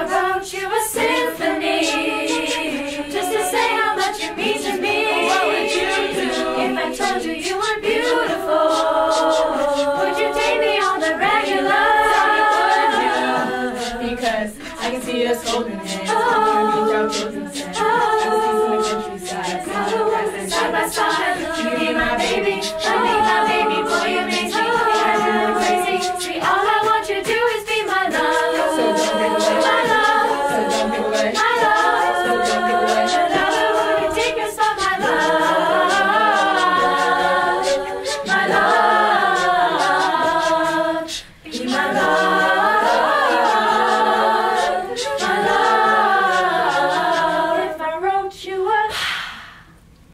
wrote you a symphony just to say how much you mean to me. What would you do if I told you you were beautiful? Would you date me on the regular? Tell me, would you? Because I can see us holding hands. Side by side, you be my baby, boy, you make me crazy. See, all I want you to do is be my love. So don't give away my love. So don't give away my love. So don't give away Would you take your spot, my love, my love, be my love.